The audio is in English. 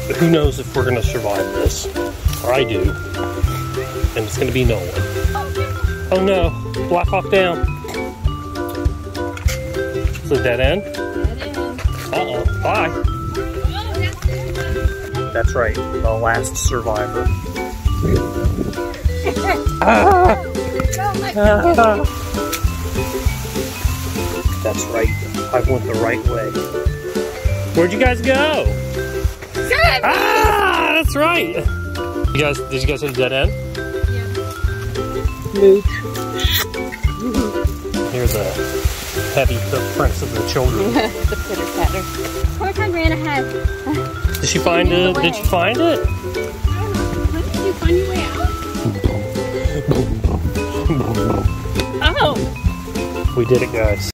who knows if we're gonna survive this. Or I do. And it's gonna be no one. Oh no, Black Hawk down. It's a dead end? Dead end. Uh-oh, bye. That's right, the last survivor. Ah! Ah! That's right, I went the right way. Where'd you guys go? Ah, that's right. Did you guys hit a dead end? Yeah. Mooch. Hear the heavy footprints of the children. The pitter patter. Of course I ran ahead. Did you find it? Did you find it? I don't know. How did you find your way out? Oh! We did it, guys.